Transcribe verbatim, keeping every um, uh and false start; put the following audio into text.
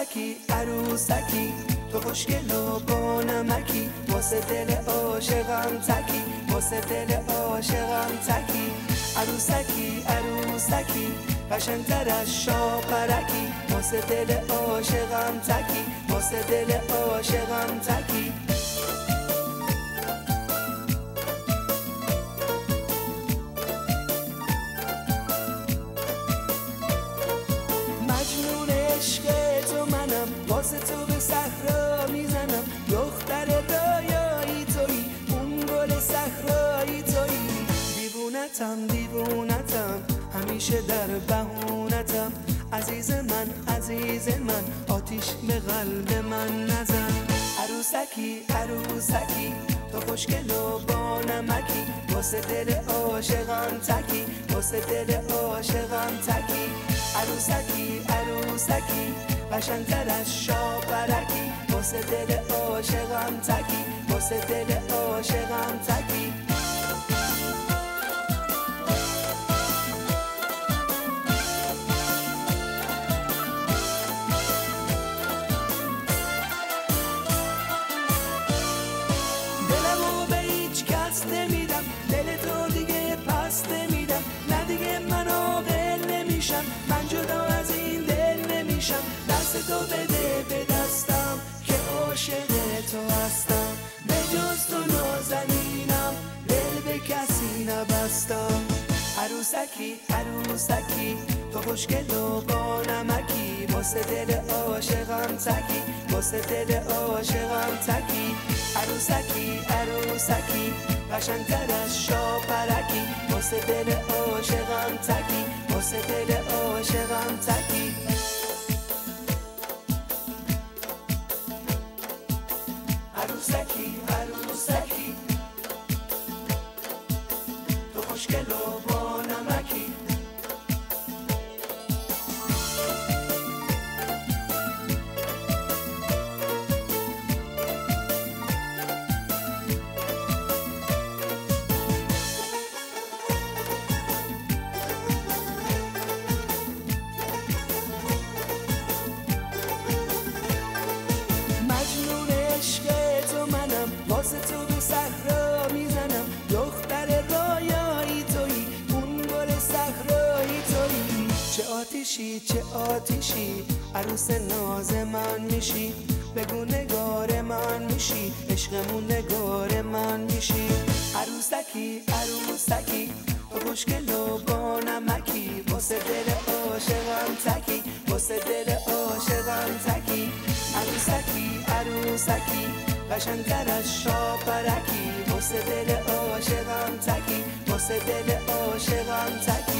عروسکی عروسکی تو خوشگل و با نمکی واسه دل عاشقم تکی واسه دل عاشقم تکی عروسکی عروسکی قشنگتر از شاپرکی واسه دل عاشقم تکی واسه دل عاشقم تکی مجنون عشق تو منم واسه تو به صحرا میزنم دختر رویایی تویی اون گل صحرایی تویی دیوونتم دیوونتم همیشه در بهونتم عزیز من عزیز من آتیش به قلب من نزن عروسکی عروسکی تو خوشگل و با نمکی واسه دل عاشقم تکی واسه دل عاشقم تکی عروسکی عروسکی قشنگتر از شاپرکی واسه دل عاشقم تکی واسه دل عاشقم تکی دلمو به هیچ کس نمیدم دل تو دیگه پس نمیدم نه دیگه من عاقل نمیشم من جدا از این دل نمیشم دست تو بده به دستم که عاشق تو هستم به جز تو نازنینم دل به کسی نبستم عروسکی عروسکی تو خوشگل و با نمکی واسه دل عاشقم تکی واسه دل عاشقم تکی عروسکی عروسکی قشنگتر از شاپرکی واسه دل عاشقم تکی واسه دل عاشقم تکی عروسکی عروسکی تو خوشگل و با نمکی مجنون عشق تو منم واسه تو به صحرا میزنم دختر رویایی تویی اون گل صحرایی تویی چه آتیشی چه آتیشی عروس ناز من میشی بگو نگار من میشی عشقمون نگار من میشی عروسکی عروسکی تو خوشگل و با نمکی واسه دل عاشقم تکی واسه دل عاشقم تکی عروسکی عروسکی قشنگتر از شاپرکی واسه دل عاشقم تکی واسه دل عاشقم تکی